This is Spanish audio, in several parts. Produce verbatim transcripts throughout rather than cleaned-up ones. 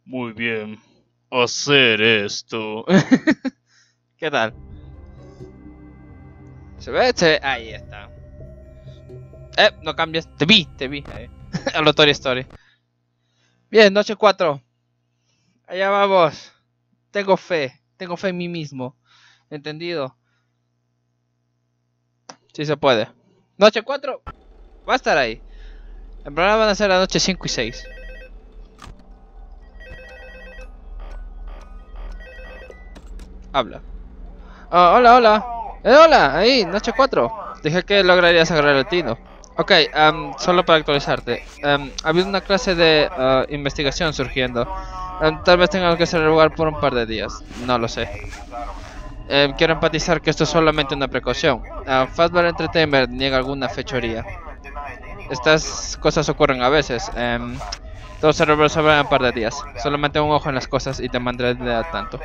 Muy bien. Hacer esto. ¿Qué tal? ¿Se ve? Se ve. Ahí está. Eh, no cambies. Te vi, te vi. Ahí. A lo Toy Story. Bien, noche cuatro. Allá vamos. Tengo fe. Tengo fe en mí mismo. ¿Entendido? Sí se puede. Noche cuatro. Va a estar ahí. En programa van a ser la noche cinco y seis. Habla. Oh, hola, hola. Eh, hola, ahí, noche cuatro. Dije que lograrías agarrar el tino. Ok, um, solo para actualizarte. Um, ha habido una clase de uh, investigación surgiendo. Um, tal vez tenga que hacer lugar por un par de días. No lo sé. Um, quiero empatizar que esto es solamente una precaución. Uh, Fazbear Entertainment niega alguna fechoría. Estas cosas ocurren a veces. Um, todo se resolverá en un par de días. Solamente un ojo en las cosas y te mantendré al tanto.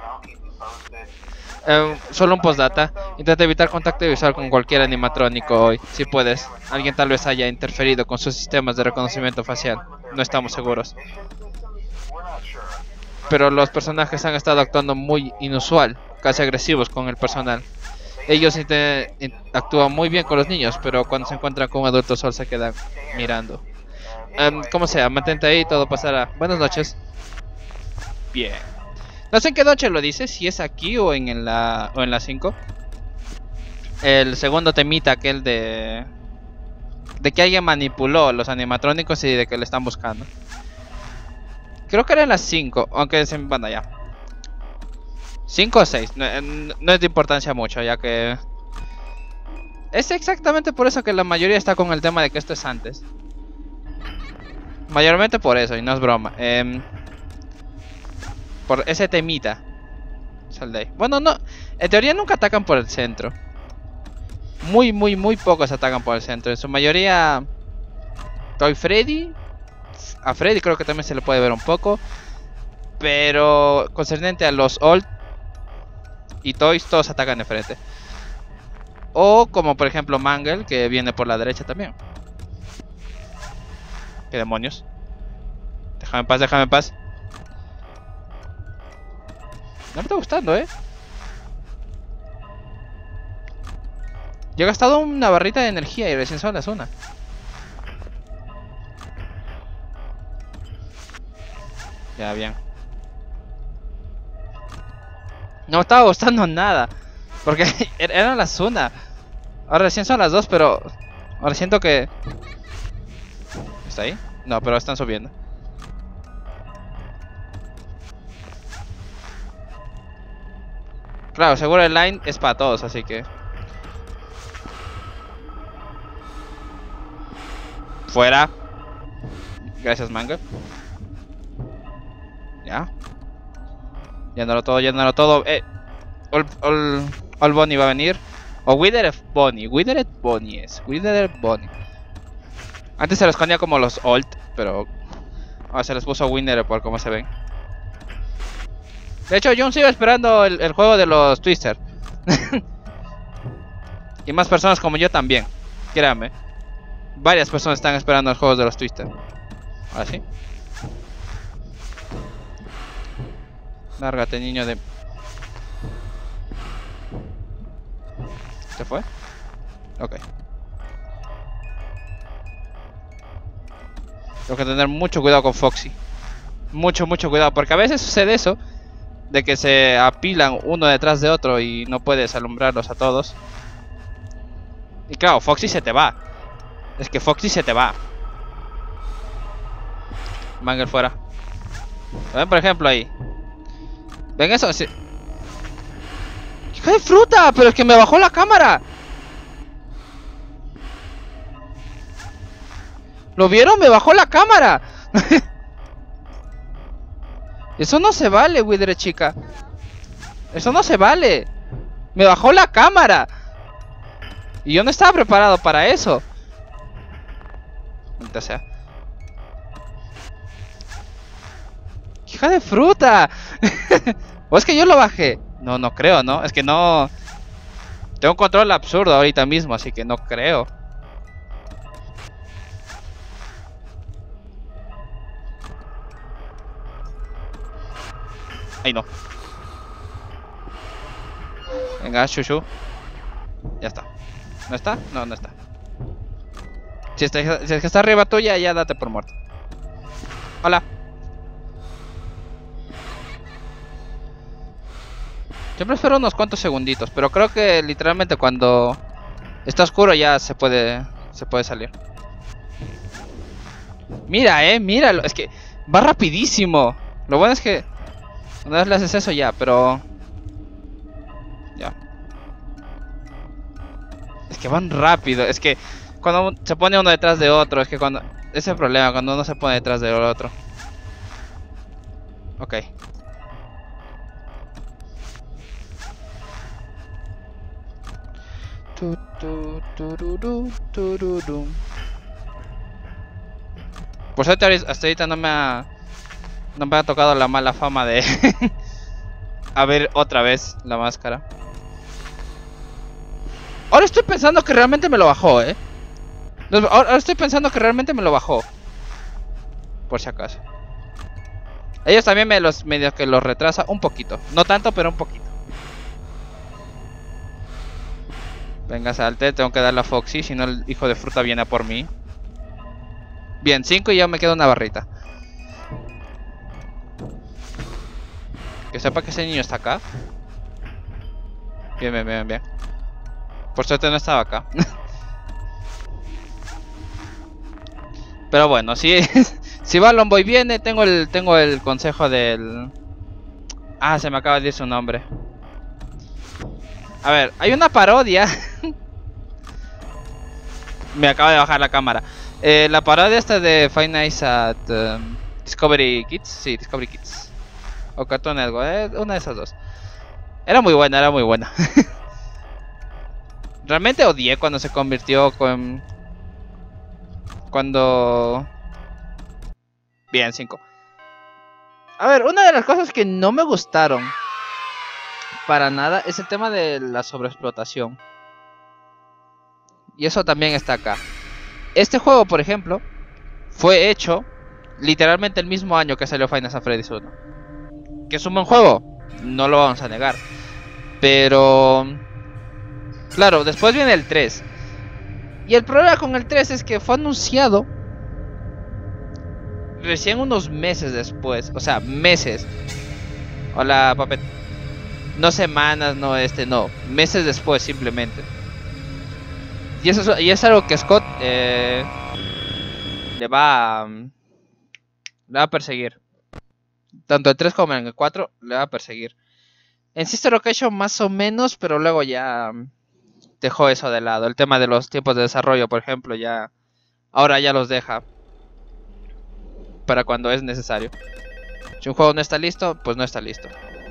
Eh, solo un postdata. Intenta evitar contacto visual con cualquier animatrónico hoy, si puedes. Alguien tal vez haya interferido con sus sistemas de reconocimiento facial. No estamos seguros. Pero los personajes han estado actuando muy inusual, casi agresivos con el personal. Ellos actúan muy bien con los niños, pero cuando se encuentran con un adulto solo se quedan mirando. Um, como sea, mantente ahí y todo pasará. Buenas noches. Bien. No sé en qué noche lo dice, si es aquí o en la o en la cinco. El segundo temita, aquel de de que alguien manipuló los animatrónicos y de que le están buscando. Creo que era en las cinco, aunque se van allá. cinco o seis, no, no es de importancia mucho, ya que es exactamente por eso que la mayoría está con el tema de que esto es antes. Mayormente por eso, y no es broma. Eh, por ese temita. Sal de ahí. Bueno, no, en teoría nunca atacan por el centro. Muy, muy, muy pocos atacan por el centro. En su mayoría Toy Freddy. A Freddy creo que también se le puede ver un poco. Pero concerniente a los Old y Toys, todos atacan de frente. O como por ejemplo Mangle, que viene por la derecha también. ¿Qué demonios? Déjame en paz, déjame en paz. No me está gustando, eh. Yo he gastado una barrita de energía y recién son las una. Ya, bien. No me estaba gustando nada. Porque eran las una. Ahora recién son las dos, pero ahora siento que... ¿Está ahí? No, pero están subiendo. Claro, seguro el line es para todos, así que... Fuera. Gracias, Mango. Ya. Llénalo todo, llénalo todo. Eh. All, all, all Bonnie va a venir. O Withered Bonnie. Withered Bonnie es. Withered Bonnie. Antes se los escondía como los Old, pero ahora se les puso Withered por cómo se ven. De hecho, yo aún sigo esperando el, el juego de los Twister. Y más personas como yo también. Créanme. Varias personas están esperando los juegos de los Twister. Ahora sí. Lárgate, niño de... ¿Se fue? Ok. Tengo que tener mucho cuidado con Foxy. Mucho, mucho cuidado. Porque a veces sucede eso. De que se apilan uno detrás de otro y no puedes alumbrarlos a todos. Y claro, Foxy se te va. Es que Foxy se te va. Mangle fuera. ¿Ven por ejemplo ahí? ¿Ven eso? Sí. ¡Hija de fruta! ¡Pero es que me bajó la cámara! ¿Lo vieron? ¡Me bajó la cámara! Eso no se vale, Wither chica. Eso no se vale. Me bajó la cámara. Y yo no estaba preparado para eso. Maldita sea. ¡Hija de fruta! ¿O es que yo lo bajé? No, no creo, ¿no? Es que no... Tengo un control absurdo ahorita mismo, así que no creo. Ay, no. Venga, Shushu. Ya está. ¿No está? No, no está. Si, está, si es que está arriba tuya, ya date por muerto. Hola. Siempre espero unos cuantos segunditos, pero creo que literalmente cuando está oscuro ya se puede se puede salir. Mira, eh, míralo, es que va rapidísimo. Lo bueno es que una vez le haces eso ya, pero ya. Es que van rápido, es que cuando se pone uno detrás de otro, es que cuando ese es el problema, cuando uno se pone detrás del otro. Ok. Tu, tu, tururú, tururú. Por suerte hasta ahorita no me ha no me ha tocado la mala fama de a ver otra vez la máscara. Ahora estoy pensando que realmente me lo bajó, eh. Ahora estoy pensando que realmente me lo bajó. Por si acaso. Ellos también me los medio que los retrasa un poquito. No tanto, pero un poquito. Venga, salte, tengo que darle a Foxy, si no el hijo de fruta viene a por mí. Bien, cinco y ya me queda una barrita. Que sepa que ese niño está acá. Bien, bien, bien, bien. Por suerte no estaba acá. Pero bueno, si, si Balloon Boy viene, tengo el, tengo el consejo del... Ah, se me acaba de ir su nombre. A ver, hay una parodia. Me acaba de bajar la cámara. Eh, la parodia esta de Five Nights at um, Discovery Kids. Sí, Discovery Kids. O Cartoon Network, eh, una de esas dos. Era muy buena, era muy buena. Realmente odié cuando se convirtió con... Cuando... Bien, cinco. A ver, una de las cosas que no me gustaron para nada es el tema de la sobreexplotación. Y eso también está acá. Este juego, por ejemplo, fue hecho literalmente el mismo año que salió Five Nights at Freddy's uno. Que es un buen juego, no lo vamos a negar. Pero... Claro, después viene el tres. Y el problema con el tres es que fue anunciado recién unos meses después. O sea, meses. Hola, Papet. No semanas, no este, no. Meses después, simplemente. Y eso es, y es algo que Scott eh, le va a, le va a perseguir. Tanto el tres como en el cuatro le va a perseguir. En Sister Location más o menos, pero luego ya dejó eso de lado. El tema de los tiempos de desarrollo, por ejemplo, ya ahora ya los deja para cuando es necesario. Si un juego no está listo, pues no está listo.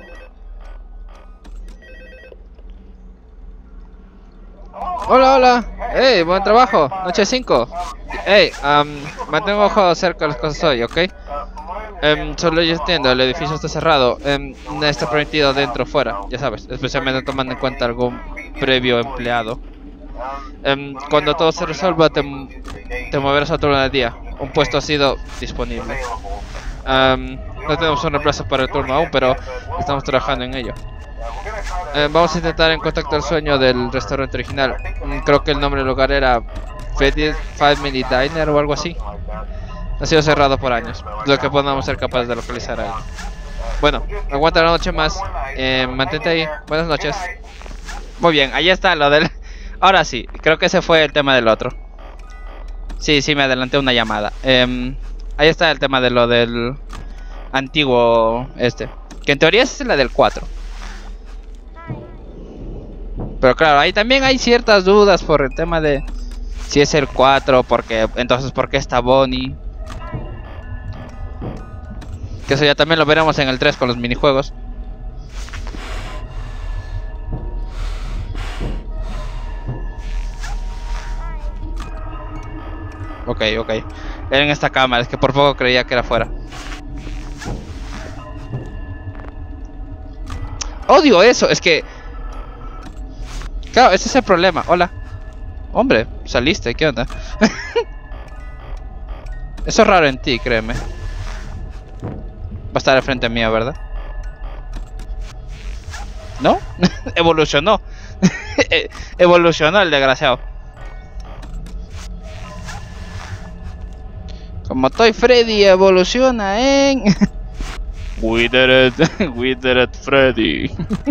Hola, hola. Hey, buen trabajo. Noche cinco. Hey, um, mantengo ojo cerca de las cosas hoy, ¿ok? Um, solo yo entiendo, el edificio está cerrado. Um, no está permitido dentro o fuera, ya sabes. Especialmente tomando en cuenta algún previo empleado. Um, cuando todo se resuelva, te, te moverás a otro turno del día. Un puesto ha sido disponible. Um, no tenemos un reemplazo para el turno aún, pero estamos trabajando en ello. Eh, vamos a intentar en contacto el sueño del restaurante original. Mm, creo que el nombre del lugar era Freddy's Five Minute Diner o algo así. Ha sido cerrado por años, lo que podamos ser capaces de localizar ahí. Bueno, aguanta la noche más. Eh, mantente ahí. Buenas noches. Muy bien, ahí está lo del... Ahora sí, creo que ese fue el tema del otro. Sí, sí, me adelanté una llamada. Eh, ahí está el tema de lo del antiguo este, que en teoría es la del cuatro. Pero claro, ahí también hay ciertas dudas por el tema de si es el cuatro, porque entonces ¿por qué está Bonnie? Que eso ya también lo veremos en el tres con los minijuegos. Ok, ok. Era en esta cámara, es que por poco creía que era afuera. Odio eso, es que... Claro, ese es el problema. Hola. Hombre, saliste, ¿qué onda? Eso es raro en ti, créeme. Va a estar al frente mío, ¿verdad? ¿No? Evolucionó. Evolucionó el desgraciado. Como Toy Freddy evoluciona en... We did it, we did it, Freddy.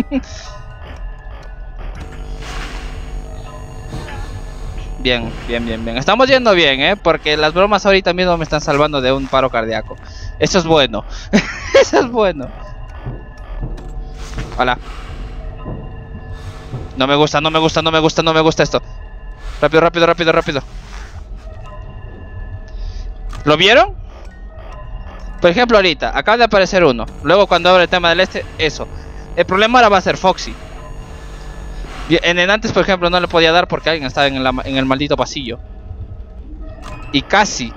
Bien, bien, bien, bien. Estamos yendo bien, ¿eh? Porque las bromas ahorita mismo me están salvando de un paro cardíaco. Eso es bueno. Eso es bueno. Hola. No me gusta, no me gusta, no me gusta, no me gusta esto. Rápido, rápido, rápido, rápido. ¿Lo vieron? Por ejemplo, ahorita, acaba de aparecer uno. Luego cuando abre el tema del este, eso. El problema ahora va a ser Foxy. En el antes, por ejemplo, no le podía dar porque alguien estaba en, la, en el maldito pasillo. Y casi.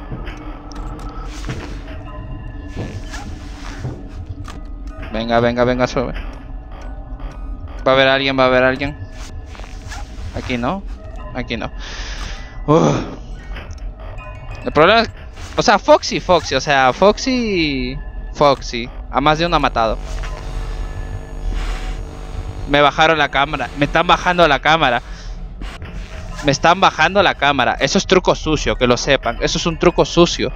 Venga, venga, venga, sube. Va a haber alguien, va a haber alguien. Aquí no. Aquí no. Uf. El problema es... O sea, Foxy, Foxy, o sea, Foxy... Foxy. A más de uno ha matado. Me bajaron la cámara. Me están bajando la cámara. Me están bajando la cámara. Eso es truco sucio, que lo sepan. Eso es un truco sucio.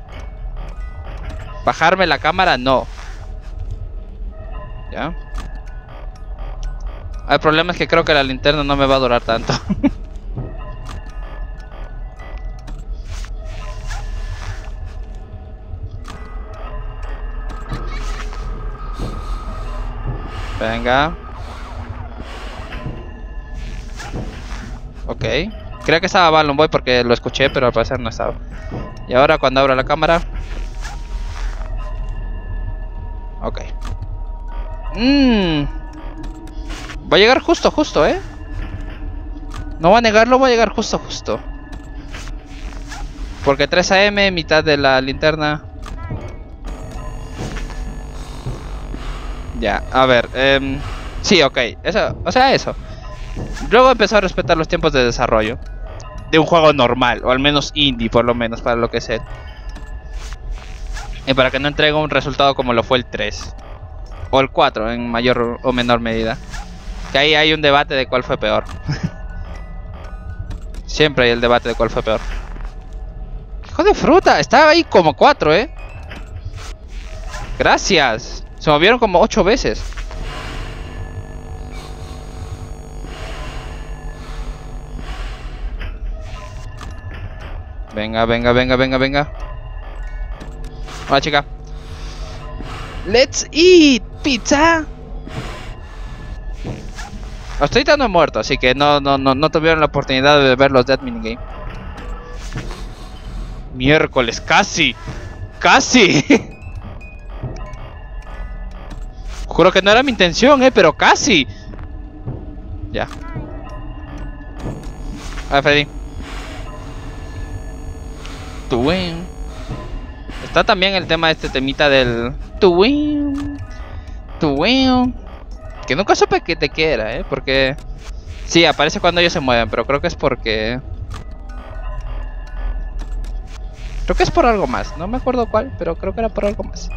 Bajarme la cámara, no. ¿Ya? El problema es que creo que la linterna no me va a durar tanto. Venga. Ok. Creo que estaba Balloon Boy porque lo escuché, pero al parecer no estaba. Y ahora cuando abro la cámara. Ok. Mmm. Va a llegar justo, justo, ¿eh? No va a negarlo, va a llegar justo, justo. Porque tres A M, mitad de la linterna. Ya, a ver. Eh, sí, ok. Eso, o sea, eso. Luego empezó a respetar los tiempos de desarrollo de un juego normal, o al menos indie, por lo menos, para lo que sé. Y para que no entregue un resultado como lo fue el tres. O el cuatro, en mayor o menor medida. Que ahí hay un debate de cuál fue peor. Siempre hay el debate de cuál fue peor. Hijo de fruta, estaba ahí como cuatro, eh. Gracias. Se movieron como ocho veces. Venga, venga, venga, venga, venga. Hola, chica. Let's eat pizza. Estoy dando muerto, así que no, no, no, no tuvieron la oportunidad de ver los Dead Minigame. Miércoles, casi. Casi. Juro que no era mi intención, eh, pero casi. Ya. A ver, Freddy. Tuwin. Está también el tema de este temita del Tuwin. Tuwin. Que nunca supe que de qué era, eh, porque... Sí, aparece cuando ellos se mueven, pero creo que es porque... Creo que es por algo más, no me acuerdo cuál, pero creo que era por algo más.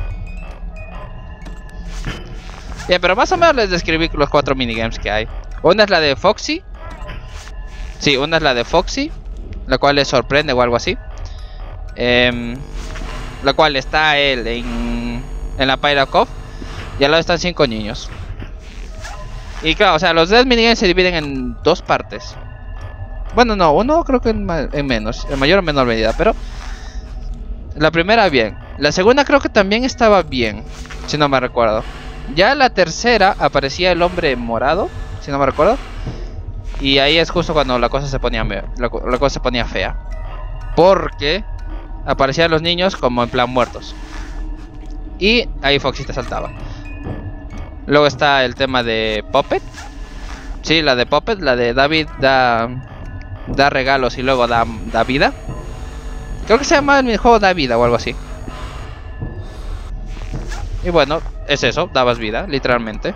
Bien, pero más o menos les describí los cuatro minigames que hay. Una es la de Foxy. Sí, una es la de Foxy, la cual les sorprende o algo así. Eh, la cual está él en, en la Pirate Cove. Y al lado están cinco niños. Y claro, o sea, los Dead Minigames se dividen en dos partes. Bueno, no, uno creo que en, en menos, en mayor o menor medida, pero... La primera bien. La segunda creo que también estaba bien, si no me recuerdo. Ya la tercera aparecía el hombre morado, si no me recuerdo. Y ahí es justo cuando la cosa se ponía, la, la cosa se ponía fea. Porque aparecían los niños como en plan muertos. Y ahí Foxy te saltaba. Luego está el tema de Puppet. Sí, la de Puppet, la de David da, da regalos y luego da, da vida. Creo que se llama el minijuego da vida o algo así. Y bueno, es eso, dabas vida, literalmente.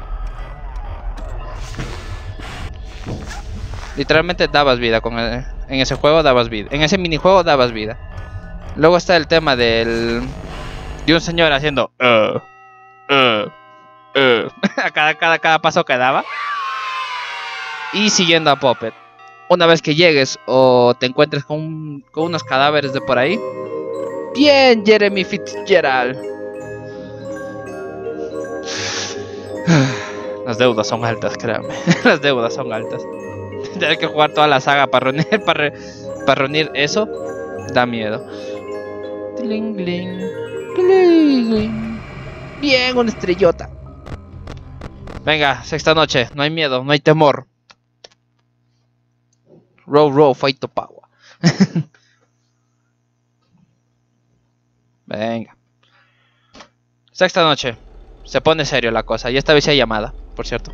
Literalmente dabas vida con el, en ese juego dabas vida. En ese minijuego dabas vida. Luego está el tema del... De un señor haciendo... Uh, uh, uh, a cada, cada, cada paso que daba. Y siguiendo a Puppet. Una vez que llegues o te encuentres con, un, con unos cadáveres de por ahí. Bien, Jeremy Fitzgerald. Las deudas son altas, créanme. Las deudas son altas. Tener que jugar toda la saga para reunir, para, re, para reunir eso da miedo. Tling, tling, tling. Bien, una estrellota. Venga, sexta noche. No hay miedo, no hay temor. Row, row, fight to power. Venga. Sexta noche. Se pone serio la cosa. Y esta vez hay llamada, por cierto.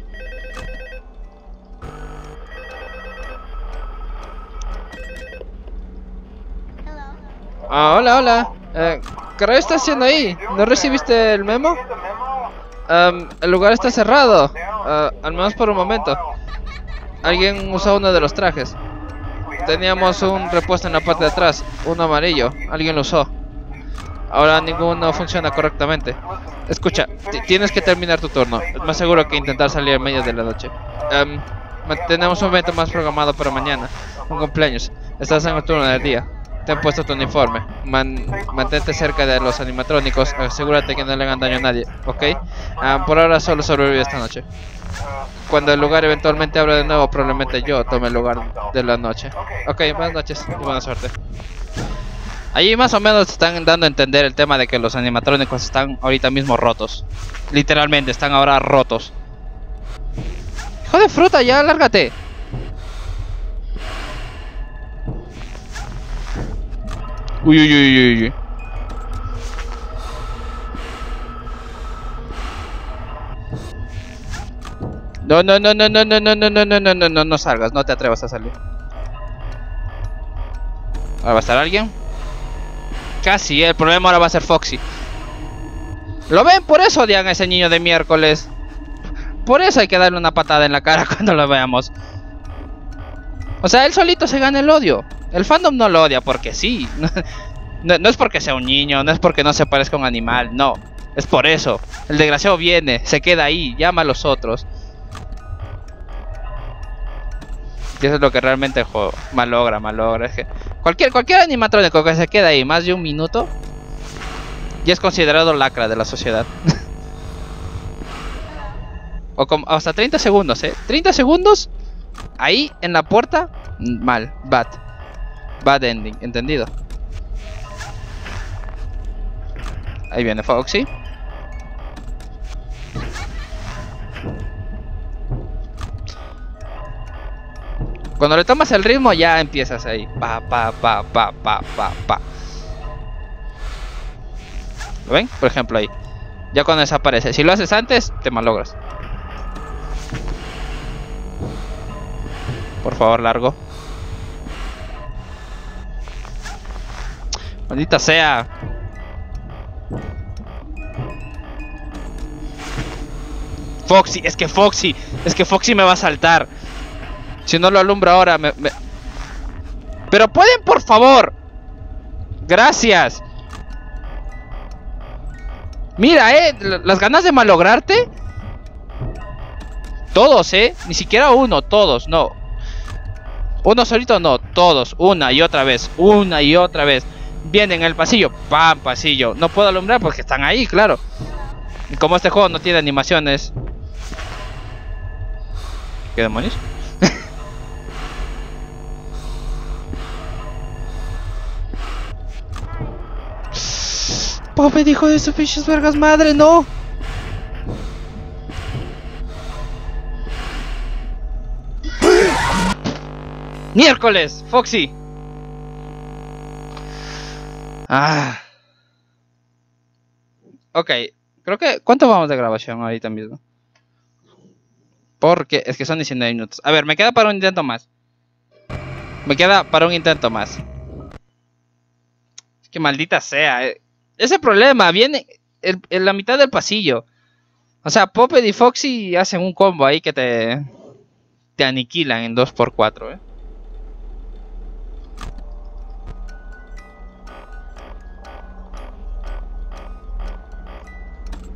Ah, hola, hola. Eh, ¿Qué rayos estás haciendo ahí? ¿No recibiste el memo? Um, el lugar está cerrado. Uh, al menos por un momento. Alguien usó uno de los trajes. Teníamos un repuesto en la parte de atrás. Uno amarillo. Alguien lo usó. Ahora ninguno funciona correctamente. Escucha, tienes que terminar tu turno. Es más seguro que intentar salir en medio de la noche. Um, tenemos un evento más programado para mañana. Un cumpleaños. Estás en el turno del día. Te han puesto tu uniforme. Man, mantente cerca de los animatrónicos. Asegúrate que no le hagan daño a nadie, ¿ok? Um, por ahora solo sobrevive esta noche. Cuando el lugar eventualmente abra de nuevo, probablemente yo tome el lugar de la noche. Ok, buenas noches y buena suerte. Allí más o menos están dando a entender el tema de que los animatrónicos están ahorita mismo rotos. Literalmente, están ahora rotos. ¡Hijo de fruta, ya, lárgate! Uy, uy, uy, uy, uy. No, no, no, no, no, no, no, no, no, no, no, no, no, no salgas, no te atrevas a salir. ¿Ahora va a estar alguien? Casi, el problema ahora va a ser Foxy. ¿Lo ven? Por eso odian a ese niño de miércoles. Por eso hay que darle una patada en la cara cuando lo veamos. O sea, él solito se gana el odio. El fandom no lo odia porque sí. No, no es porque sea un niño, no es porque no se parezca a un animal, no. Es por eso. El desgraciado viene, se queda ahí, llama a los otros. Y eso es lo que realmente el juego malogra, malogra. Es que cualquier, cualquier animatrónico que se queda ahí más de un minuto ya es considerado lacra de la sociedad. O como hasta treinta segundos, eh. treinta segundos ahí en la puerta. Mal, bad. Bad ending, ¿entendido? Ahí viene Foxy. Cuando le tomas el ritmo ya empiezas ahí. Pa, pa, pa, pa, pa, pa, pa. ¿Lo ven? Por ejemplo ahí. Ya cuando desaparece. Si lo haces antes, te malogras. Por favor, largo. Maldita sea. Foxy, es que Foxy, es que Foxy me va a saltar. Si no lo alumbro ahora, me, me... Pero pueden, por favor. Gracias. Mira, eh, las ganas de malograrte. Todos, eh, ni siquiera uno, todos, no. Uno solito no, todos, una y otra vez, una y otra vez. Vienen en el pasillo, pam, pasillo. No puedo alumbrar porque están ahí, claro. Y como este juego no tiene animaciones. ¿Qué demonios? Puppet, hijo de su pinches vergas madre, no. Miércoles, Foxy. Ah. Ok, creo que... ¿Cuánto vamos de grabación ahorita mismo? Porque es que son diecinueve minutos. A ver, me queda para un intento más. Me queda para un intento más. Es que maldita sea. Eh. Ese problema viene en, en la mitad del pasillo. O sea, Puppet y Foxy hacen un combo ahí que te... Te aniquilan en dos por cuatro, eh.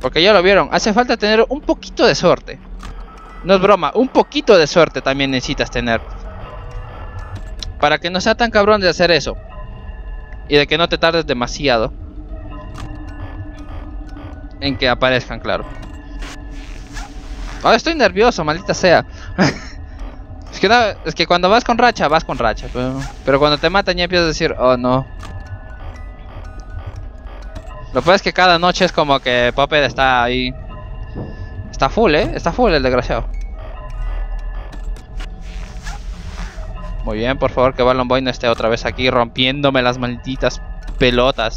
Porque ya lo vieron, hace falta tener un poquito de suerte. No es broma, un poquito de suerte también necesitas tener. Para que no sea tan cabrón de hacer eso. Y de que no te tardes demasiado en que aparezcan, claro. Ahora estoy nervioso, maldita sea. Es que, no, es que cuando vas con racha, vas con racha. Pero, pero cuando te matan ya empiezas a decir, oh no. Lo peor es que cada noche es como que Puppet está ahí. Está full, eh. Está full el desgraciado. Muy bien, por favor que Balloon Boy no esté otra vez aquí rompiéndome las malditas pelotas.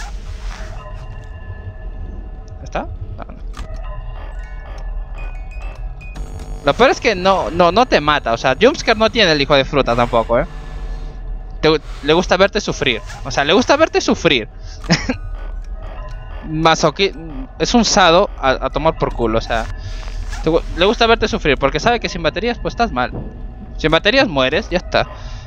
¿Está? No, no. Lo peor es que no, no, no te mata. O sea, Jumpscare no tiene el hijo de fruta tampoco, eh. Te, le gusta verte sufrir. O sea, le gusta verte sufrir. Masoqui es un sado a, a tomar por culo, o sea, te, le gusta verte sufrir porque sabe que sin baterías pues estás mal. Sin baterías mueres, ya está.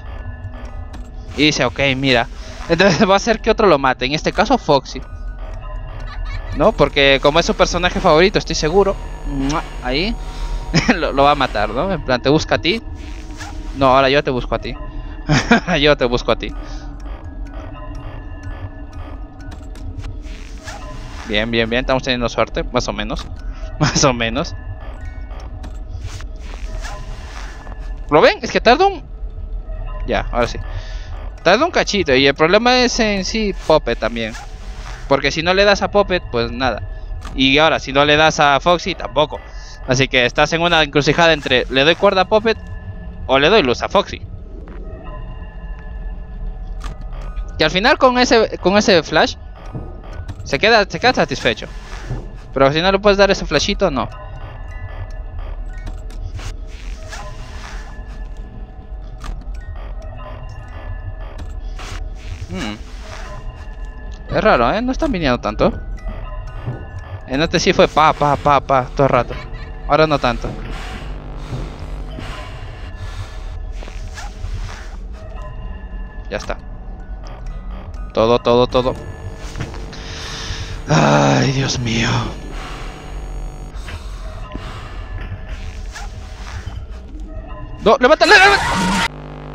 Y dice, ok, mira, entonces va a hacer que otro lo mate, en este caso Foxy, ¿no? Porque como es su personaje favorito, estoy seguro, ahí lo, lo va a matar, ¿no? En plan, te busca a ti. No, ahora yo te busco a ti. Yo te busco a ti. Bien, bien, bien, estamos teniendo suerte, más o menos. Más o menos. ¿Lo ven? Es que tarda un... Ya, ahora sí. Tarda un cachito y el problema es en sí Puppet también. Porque si no le das a Puppet, pues nada. Y ahora, si no le das a Foxy, tampoco. Así que estás en una encrucijada entre le doy cuerda a Puppet o le doy luz a Foxy. Y al final con ese, con ese flash Se queda, se queda satisfecho. Pero si no le puedes dar ese flashito, no. Hmm. Es raro, ¿eh? No están viniendo tanto. En este sí fue pa, pa, pa, pa, todo el rato. Ahora no tanto. Ya está. Todo, todo, todo. Ay, Dios mío. No, levántala, levántala.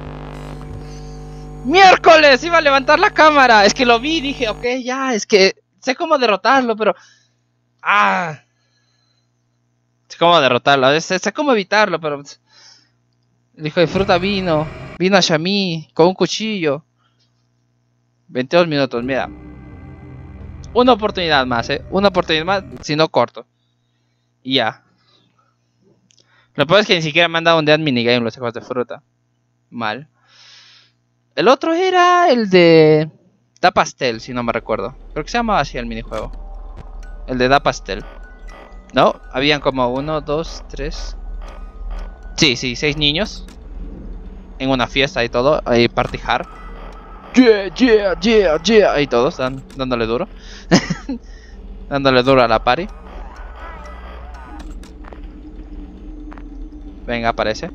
Miércoles, iba a levantar la cámara. Es que lo vi, dije, ok, ya, es que sé cómo derrotarlo, pero... Ah. Sé cómo derrotarlo, sé, sé cómo evitarlo, pero... El hijo de fruta vino, vino hacia mí con un cuchillo. veintidós minutos, mira. Una oportunidad más, eh. Una oportunidad más, si no corto. Y ya. Lo peor es que ni siquiera me han dado un dead minigame los hijos de fruta. Mal. El otro era el de... Da Pastel, si no me recuerdo. Creo que se llamaba así el minijuego. El de Da Pastel. ¿No? Habían como uno, dos, tres... Sí, sí, seis niños. En una fiesta y todo. Ahí party hard. Yeah, yeah, yeah, yeah. Ahí todos dan, dándole duro. Dándole duro a la party. Venga, aparece.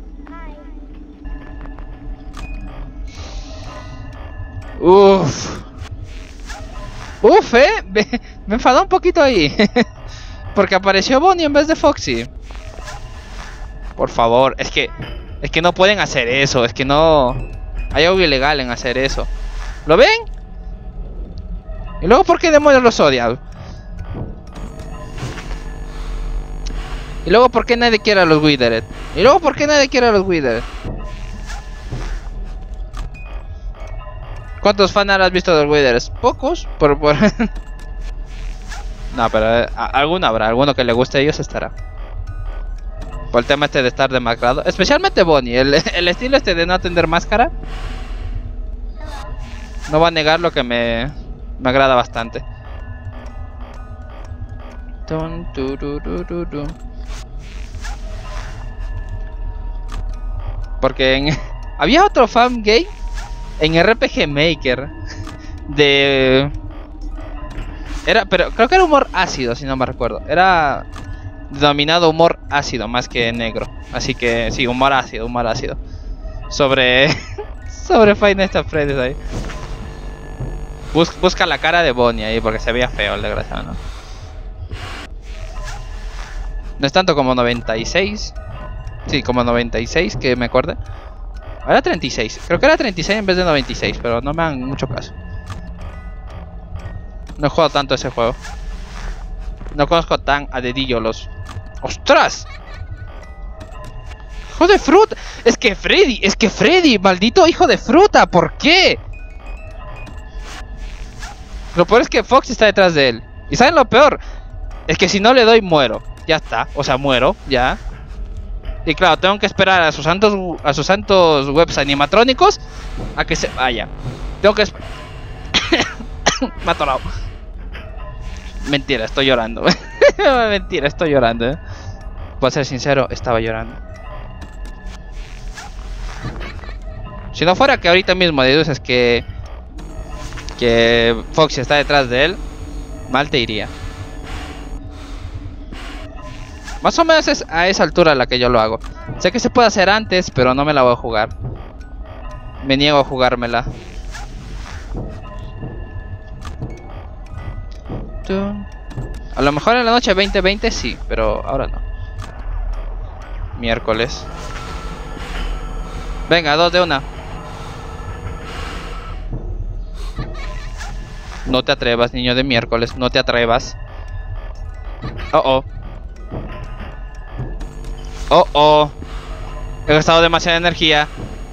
Uff. Uff, eh. Me, me enfadó un poquito ahí. Porque apareció Bonnie en vez de Foxy. Por favor, es que... Es que no pueden hacer eso. Es que no... Hay algo ilegal en hacer eso. ¿Lo ven? Y luego, ¿por qué demonios los odian? Y luego, ¿por qué nadie quiere a los Withered? Y luego, ¿por qué nadie quiere a los Withered? ¿Cuántos fanart has visto de los Withered? Pocos. Por, por... No, pero eh, alguno habrá. Alguno que le guste a ellos estará. Por el tema este de estar demacrado. Especialmente Bonnie. El, el estilo este de no atender máscara. No va a negar lo que me, me agrada bastante. Dun, du, du, du, du, du. Porque en, había otro fan gay en R P G Maker. De... Era, pero creo que era humor ácido, si no me recuerdo. Era... denominado humor ácido más que negro. Así que sí, humor ácido, humor ácido. Sobre... sobre Five Nights at Freddy's ahí. Bus busca la cara de Bonnie ahí porque se veía feo el desgraciado, ¿no? No es tanto como noventa y seis. Sí, como noventa y seis, que me acuerde. Era treinta y seis. Creo que era treinta y seis en vez de noventa y seis, pero no me hagan mucho caso. No he jugado tanto ese juego. No conozco tan a dedillo los... ¡Ostras! ¡Hijo de fruta! Es que Freddy, es que Freddy, maldito hijo de fruta, ¿por qué? Lo peor es que Fox está detrás de él. ¿Y saben lo peor? Es que si no le doy, muero. Ya está, o sea, muero, ya. Y claro, tengo que esperar a sus santos, a sus santos webs animatrónicos a que se vaya. Tengo que esperar. Me ha atorado. Mentira, estoy llorando. Mentira, estoy llorando, ¿eh? Voy a ser sincero, estaba llorando. Si no fuera que ahorita mismo deduces que que Foxy está detrás de él, mal te iría. Más o menos es a esa altura a la que yo lo hago. Sé que se puede hacer antes, pero no me la voy a jugar. Me niego a jugármela. A lo mejor en la noche veinte veinte sí, pero ahora no. Miércoles. Venga, dos de una. No te atrevas, niño de miércoles, no te atrevas. Oh, oh. Oh, oh. He gastado demasiada energía.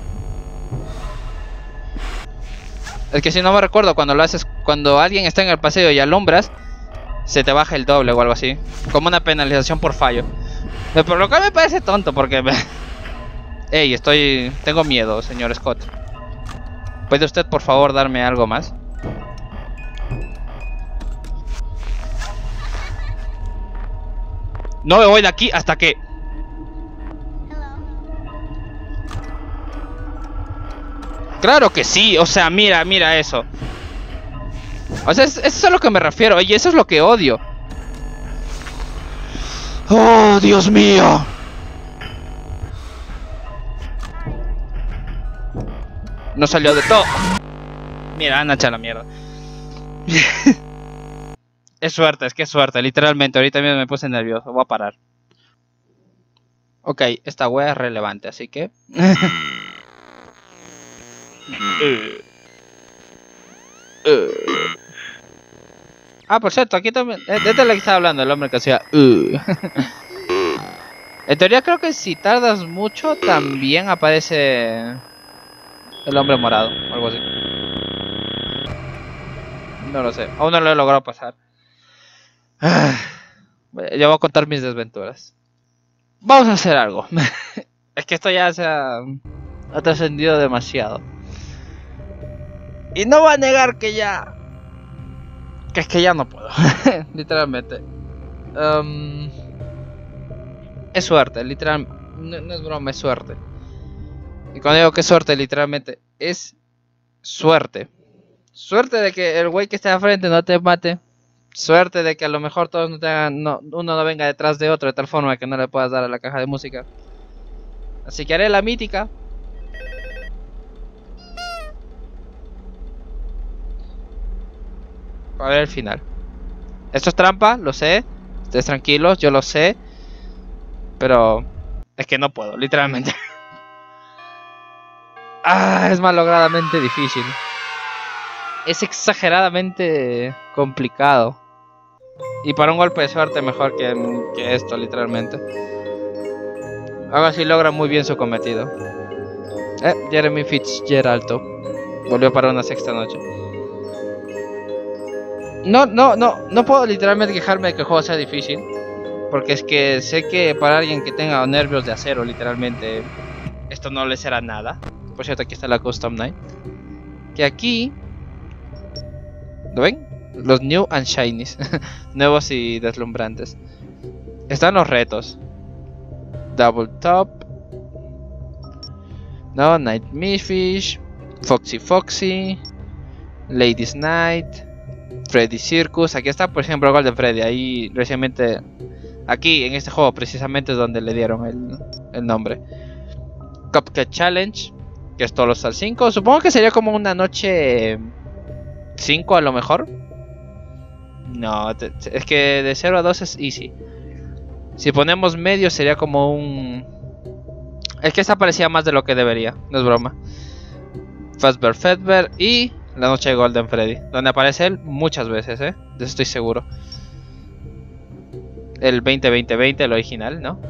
Es que si no me recuerdo, cuando lo haces, cuando alguien está en el paseo y alumbras, se te baja el doble o algo así. Como una penalización por fallo. Pero lo que me parece tonto porque... Ey, estoy... Tengo miedo, señor Scott. ¿Puede usted por favor darme algo más? No me voy de aquí hasta que... Claro que sí, o sea, mira, mira eso. O sea, es, eso es a lo que me refiero. Oye, eso es lo que odio. ¡Oh, Dios mío! No salió de todo. Mira, anda, echa la mierda. Es suerte, es que es suerte, literalmente. Ahorita mismo me puse nervioso, voy a parar. Ok, esta wea es relevante, así que... Uh. Uh. Ah, por cierto, aquí también... De este es lo que estaba hablando, el hombre que hacía... Uh. En teoría creo que si tardas mucho, también aparece... El hombre morado, o algo así. No lo sé, aún no lo he logrado pasar. Ya voy a contar mis desventuras. Vamos a hacer algo. Es que esto ya se ha... ha trascendido demasiado. Y no va a negar que ya... Que es que ya no puedo. Literalmente. Um... Es suerte, literal. No, no es broma, es suerte. Y cuando digo que es suerte, literalmente es suerte. Suerte de que el güey que esté al frente no te mate. Suerte de que a lo mejor todos no te hagan, no, uno no venga detrás de otro de tal forma que no le puedas dar a la caja de música. Así que haré la mítica. A ver el final. Esto es trampa, lo sé. Ustedes tranquilos, yo lo sé. Pero es que no puedo, literalmente. Ah, es malogradamente difícil. Es exageradamente complicado. Y para un golpe de suerte mejor que, que esto, literalmente. Algo así logra muy bien su cometido. Eh, Jeremy Fitzgerald volvió para una sexta noche. No, no, no, no puedo literalmente quejarme de que el juego sea difícil. Porque es que sé que para alguien que tenga nervios de acero, literalmente, esto no le será nada. Por cierto, aquí está la Custom Night. Que aquí... ¿Lo ven? Los New and Shinies. Nuevos y deslumbrantes. Están los retos. Double Top. No, Night Misfish. Foxy Foxy. Ladies Night. Freddy Circus. Aquí está, por ejemplo, el gol de Freddy. Ahí recientemente... Aquí, en este juego, precisamente es donde le dieron el, el nombre. Cupcake Challenge. Que es todos al cinco. Supongo que sería como una noche... cinco a lo mejor. No, te, te, es que de cero a dos es easy. Si ponemos medio sería como un... Es que esta parecía más de lo que debería, no es broma. Fazbear Fazbear y La Noche de Golden Freddy, donde aparece él muchas veces, ¿eh? De eso estoy seguro. El veinte veinte veinte, el original, ¿no?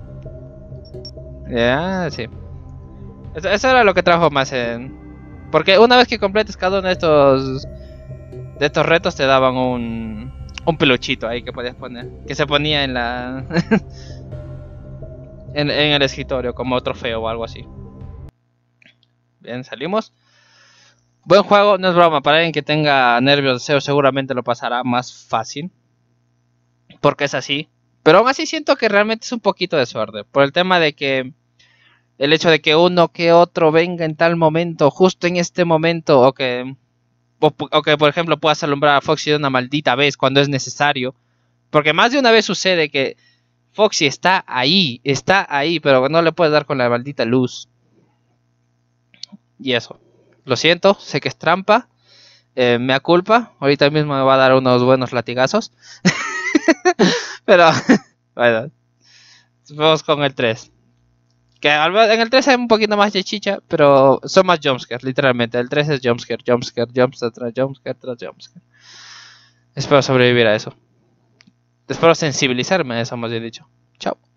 Ya, sí. Eso, eso era lo que trajo más en... Porque una vez que completes cada uno de estos... De estos retos te daban un... Un peluchito ahí que podías poner. Que se ponía en la... en, en el escritorio como trofeo o algo así. Bien, salimos. Buen juego, no es broma. Para alguien que tenga nervios de deseo seguramente lo pasará más fácil. Porque es así. Pero aún así siento que realmente es un poquito de suerte. Por el tema de que... El hecho de que uno que otro venga en tal momento, justo en este momento, o que... O, o que por ejemplo puedas alumbrar a Foxy de una maldita vez cuando es necesario. Porque más de una vez sucede que Foxy está ahí, está ahí, pero no le puedes dar con la maldita luz. Y eso. Lo siento, sé que es trampa. Eh, me da culpa. Ahorita mismo me va a dar unos buenos latigazos. Pero, bueno. Vamos con el tres. Que en el tres hay un poquito más de chicha, pero son más jumpscares, literalmente. El tres es jumpscare, jumpscare, jumpscare, tras jumpscare, tras jumpscare. Espero sobrevivir a eso. Espero sensibilizarme a eso, más bien dicho. Chao.